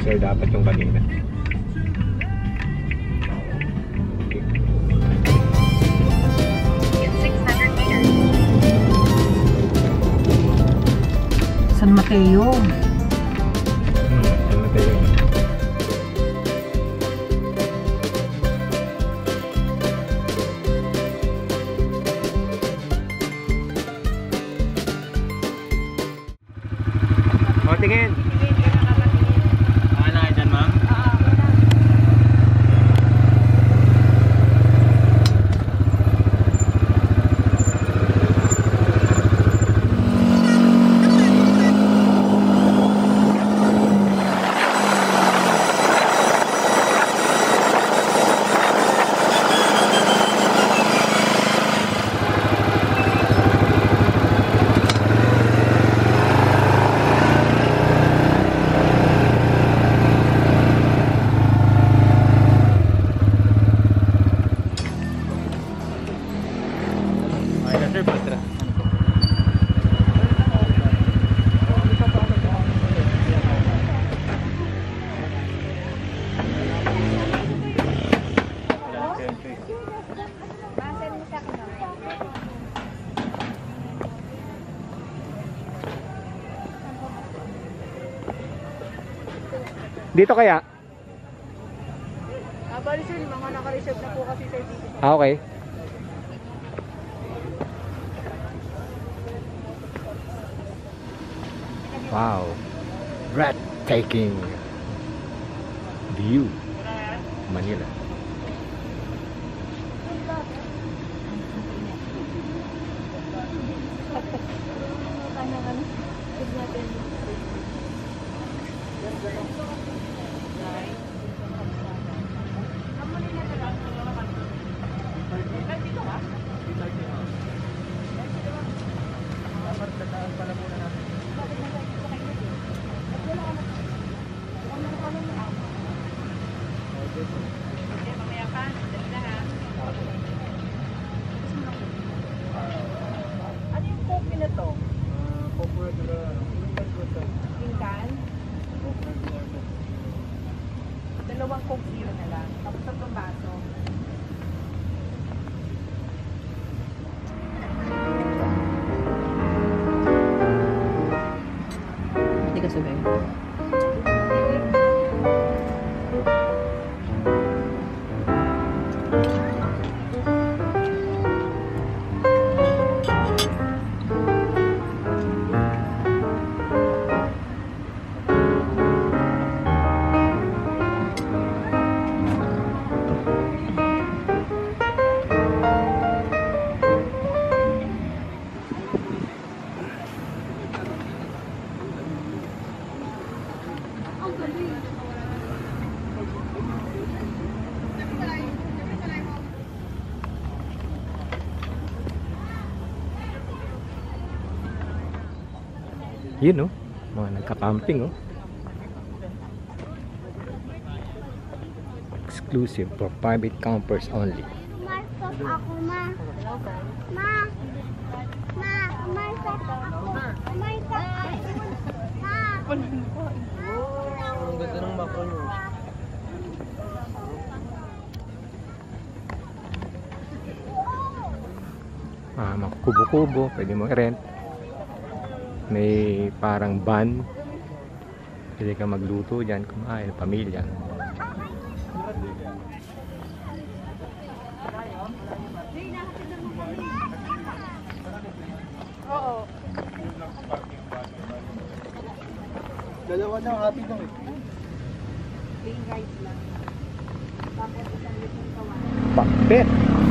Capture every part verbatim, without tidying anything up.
closer dapat yung kanina. San Mateo. Hmm, San Mateo. O, tingin. Ano kayo dyan, ma'am? Dito kaya? Ah, bali sir, mga naka-reserve na po kasi sir dito. Ah, okay. Wow. Breathtaking view. Manila. Ano yung coffee na to? Pinggan? Dalawang coke zero na lang. Tapos tatlong baso. Hindi ka sabi. Yun, oh. Mga nagka-camping, oh. Exclusive for private campers only. Marcos ako, ma. Ma. Ma, Marcos ako. Marcos ako. Ma. Ang ganda ng background nyo. Ah, mga kubo-kubo, pwede mo i-rent. May parang van. Pwede ka magluto dyan, kumain, pamilya. Oo. Dalawa na, happy na eh. Plain rice lang. Tapos isang litong kawan. Pakbet!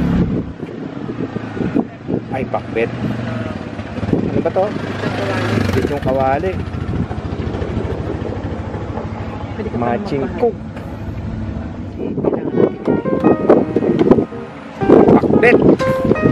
Ay, pakbet. Ano ba to? Yung kawali. Matching cook. Pakbet!